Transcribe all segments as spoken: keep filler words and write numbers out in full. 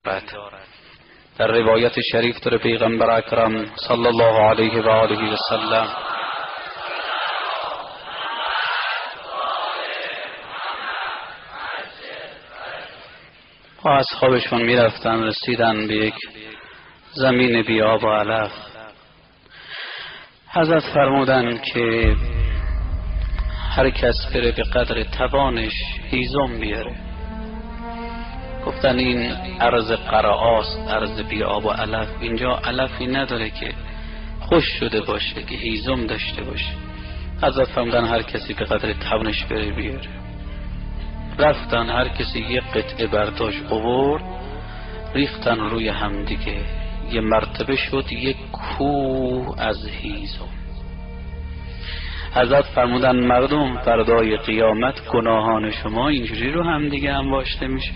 در روایت شریف در پیغمبر اکرم صلی الله علیه و آله و سلم و اصحابشون میرفتن، رسیدن به یک زمین بی آب و علف. حضرت فرمودن که هر کس بره به قدر توانش هیزم بیاره. گفتن این ارض قرعاست، ارض بی آب و علف، اینجا علفی نداره که خوش شده باشه که هیزم داشته باشه. حضرت فرمودن هر کسی به قدر توانش بره بیاره. رفتن، هر کسی یک قطعه برداشت آورد، ریختن روی هم دیگه، یه مرتبه شد یک کوه از هیزم. حضرت فرمودن مردم فردای قیامت گناهان شما اینجوری رو هم دیگه انباشته میشه.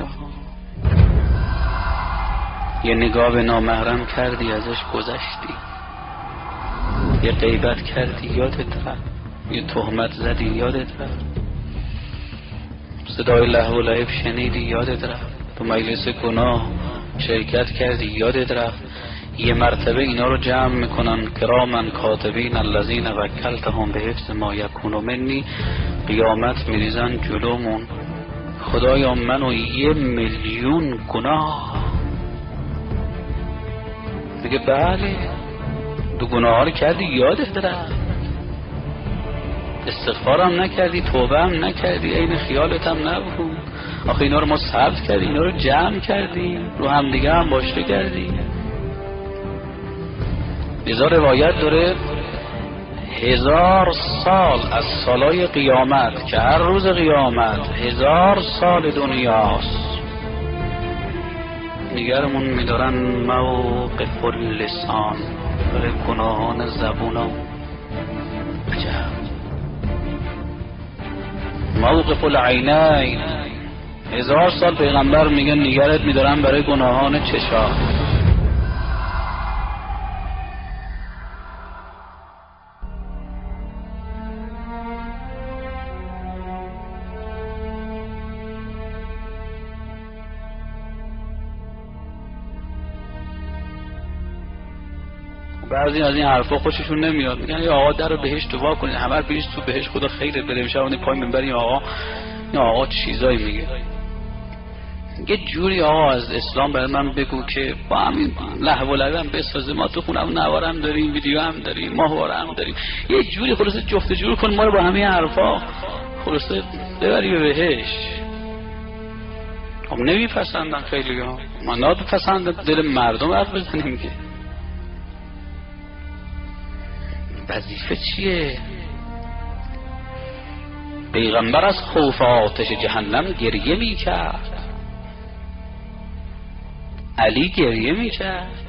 یه نگاه به نامحرم کردی ازش گذشتی، یه غیبت کردی یادت رفت، یه تهمت زدی یادت رفت، صدای لهو و لعب شنیدی یادت رفت، تو مجلس گناه شرکت کردی یادت رفت. یه مرتبه اینا رو جمع میکنن کراما کاتبین الذین وکلتهم به حفظ ما یکون منی، قیامت میریزن جلومون، خدایا منو یه میلیون گناه. دیگه بله دو گناه ها رو کردی یادت رفت، استغفارم نکردی، توبه هم نکردی، این خیالت هم نبود. آخه اینا رو ما ثبت کردی، اینا رو جمع کردی، رو هم دیگه هم باشته کردی. لذا روایت داره هزار سال از سالای قیامت که هر روز قیامت هزار سال دنیاست، نگرمون میدارن موقف اللسان، برای گناهان زبونا. عجب. موقف العینین، هزار سال پیغمبر میگن نگرت میدارن برای گناهان چشا. بعضی از این حرفا خوششون نمیاد، میگن یا آقا در بهشت وا کنید، همه رو بریز تو بهشت، خدا خیرت بده. میشه اون پای منبر این آقا این آقا چیزایی میگه. یه جوری آقا از اسلام برای من بگو که با همین لهو و لعب بسازه، ما تو خونم نوار هم داریم، ویدیو هم داریم، ماهواره هم داریم، یه جوری خلاصه جفت جور کن ما رو با همین حرفا خلاصه ببری به بهشت. خب نمیپسندن خیلی ها، ما نمیپسندن دل مردم حرف بزنیم که وظیفه چیه؟ پیغمبر از خوف آتش جهنم گریه میکرد، علی گریه میکرد.